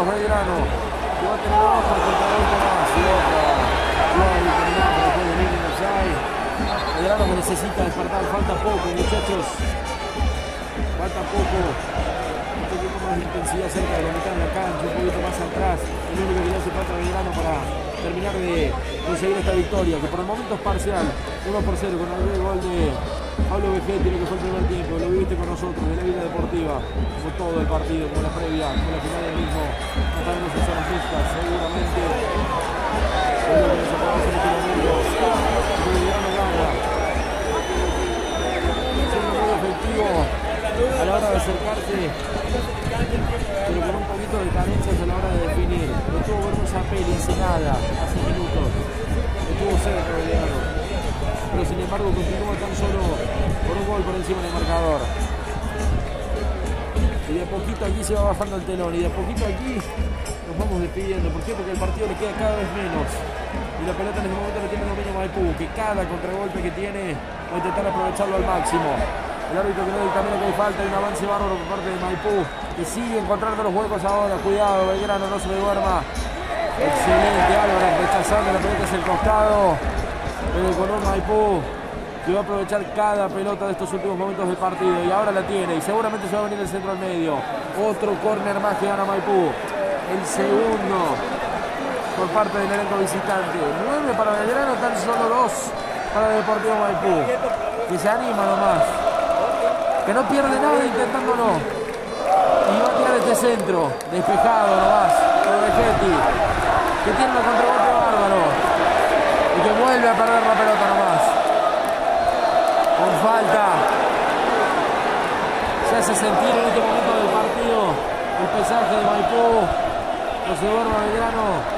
Belgrano, que va a tener otra contragolpe más y otra. Jugada determinante después de venir en offside. Belgrano que necesita despertar, falta poco, muchachos. Falta poco. Un poquito más de intensidad cerca de la mitad de la cancha, un poquito más atrás. Es lo único que le hace falta a Belgrano para terminar de conseguir esta victoria, que por el momento es parcial. 1-0 con el gol de Pablo Vegetti, lo que fue el primer tiempo. Lo viviste con nosotros de la vida deportiva. Fue todo el partido, como la previa, como la final del mismo. No sabemos si son las mixtas, seguramente. Es lo que nos acabamos en este momento. Belgrano gana. Siendo muy efectivo a la hora de acercarse, pero con un poquito de carencias a la hora de definir. Lo tuvo Bruno Zapelli hace nada, hace minutos. Estuvo cerca Belgrano, pero sin embargo continúa tan solo por un gol por encima del marcador. Y de a poquito aquí se va bajando el telón, y de a poquito aquí nos vamos despidiendo. ¿Por qué? Porque el partido le queda cada vez menos. Y la pelota en este momento le tiene dominio Maipú, que cada contragolpe que tiene va a intentar aprovecharlo al máximo. El árbitro que no dictamina que hay falta, y un avance bárbaro por parte de Maipú, que sigue encontrando los huecos ahora. Cuidado, Belgrano, no se me duerma. Excelente Álvarez, rechazando la pelota hacia el costado. Pero con un Maipú que va a aprovechar cada pelota de estos últimos momentos del partido. Y ahora la tiene, y seguramente se va a venir el centro al medio. Otro córner más que gana Maipú. El segundo por parte del elenco visitante. 9 para Belgrano, tan solo 2 para el Deportivo Maipú. Que se anima nomás, que no pierde nada intentándolo. Y va a tirar este centro, despejado nomás, por Vegetti, que tiene una contragolpe bárbaro. Y que vuelve a perder la pelota nomás. Con falta. Se hace sentir en este momento del partido el pesaje de Maipú. No se duerma Belgrano.